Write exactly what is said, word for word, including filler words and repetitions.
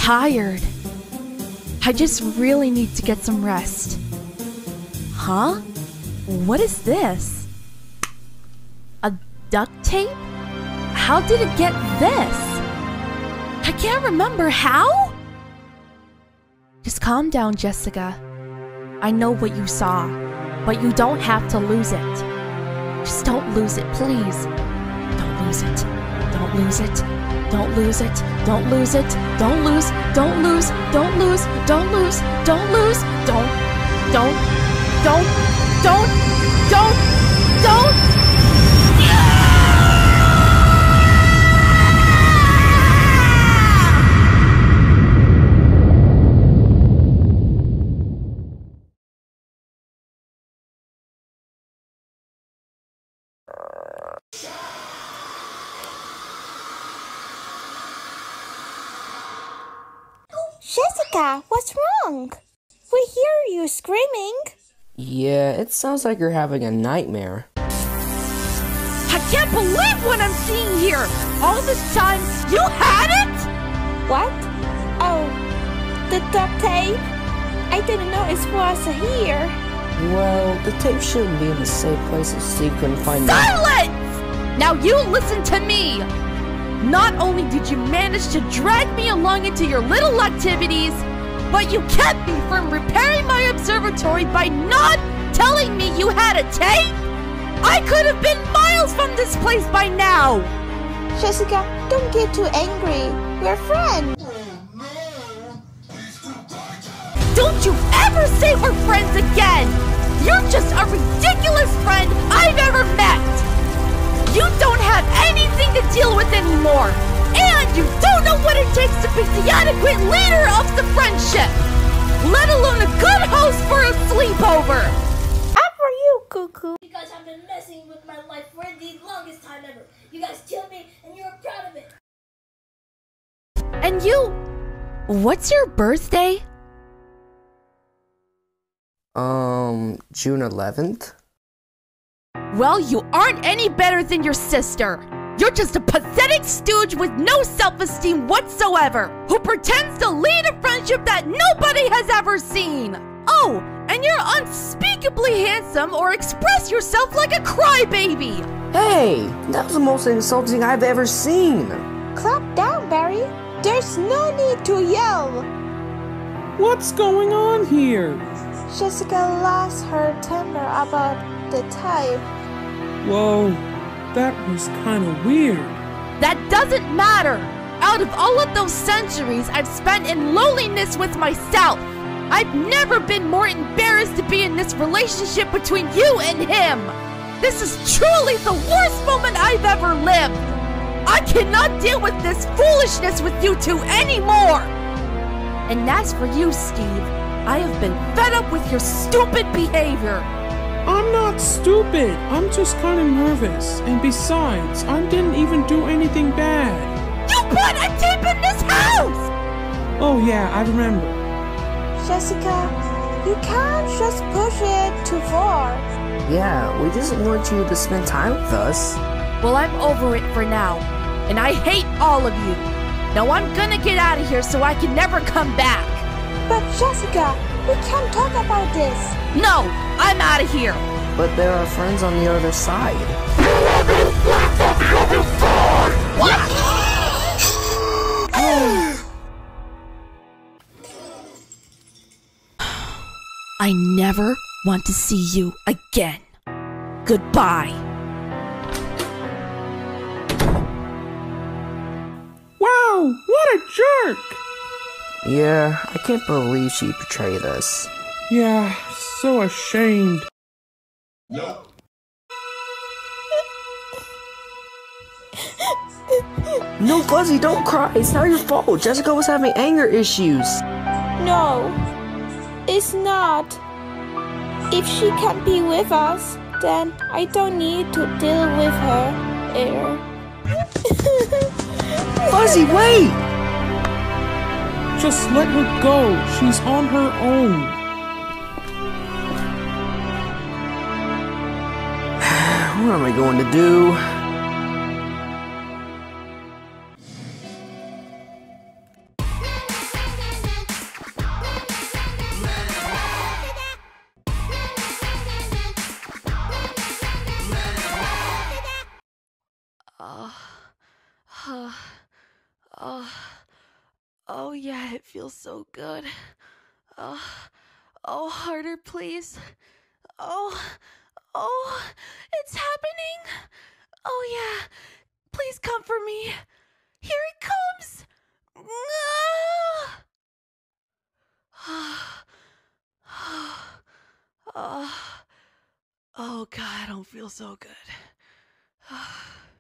tired. I just really need to get some rest. Huh? What is this? A duct tape? How did it get this? I can't remember how? Just calm down, Jessica. I know what you saw, but you don't have to lose it. Just don't lose it, please. Don't lose it. Don't lose it. Don't lose it. Don't lose it. Don't lose. Don't lose. Don't lose. Don't lose. Don't lose. Don't. Don't. Don't. Don't. Don't. Don't. Jessica, what's wrong? We hear you screaming. Yeah, it sounds like you're having a nightmare. I can't believe what I'm seeing here! All this time, you had it?! What? Oh, the duct tape? I didn't know it was here. Well, the tape shouldn't be in the safe places so you couldn't find it. Silence! Now you listen to me! Not only did you manage to drag me along into your little activities, but you kept me from repairing my observatory by not telling me you had a tape? I could have been miles from this place by now! Jessica, don't get too angry. We're friends. Don't you ever say we're friends again! You're just a ridiculous friend I've ever met! You don't have anything to deal with anymore! And you don't know what it takes to pick the adequate leader of the friendship! Let alone a good host for a sleepover! Up for you, Cuckoo! You guys have been messing with my life for the longest time ever. You guys killed me and you're proud of it. And you... What's your birthday? Um, June eleventh? Well, you aren't any better than your sister. You're just a pathetic stooge with no self-esteem whatsoever, who pretends to lead a friendship that nobody has ever seen. Oh, and you're unspeakably handsome or express yourself like a crybaby. Hey, that was the most insulting I've ever seen. Calm down, Barry. There's no need to yell. What's going on here? Jessica lost her temper about the tape. Whoa, that was kind of weird. That doesn't matter. Out of all of those centuries I've spent in loneliness with myself, I've never been more embarrassed to be in this relationship between you and him. This is truly the worst moment I've ever lived. I cannot deal with this foolishness with you two anymore. And as for you, Steve, I have been fed up with your stupid behavior. I'm not stupid. I'm just kind of nervous. And besides, I didn't even do anything bad. You put a tape in this house! Oh yeah, I remember. Jessica, you can't just push it too far. Yeah, we just want you to spend time with us. Well, I'm over it for now. And I hate all of you. Now I'm gonna get out of here so I can never come back. But Jessica, we can't talk about this. No, I'm out of here. But there are friends on the other side. What? I never want to see you again. Goodbye. Wow, what a jerk! Yeah, I can't believe she betrayed us. Yeah, so ashamed. Nope. No, Fuzzy, don't cry. It's not your fault. Jessica was having anger issues. No, it's not. If she can't be with us, then I don't need to deal with her here. Fuzzy, wait! Just let her go. She's on her own. What am I going to do? Oh, yeah, it feels so good. Oh, oh, harder, please. Oh, oh, it's happening. Oh, yeah, please come for me. Here it comes. Oh, oh, God, I don't feel so good.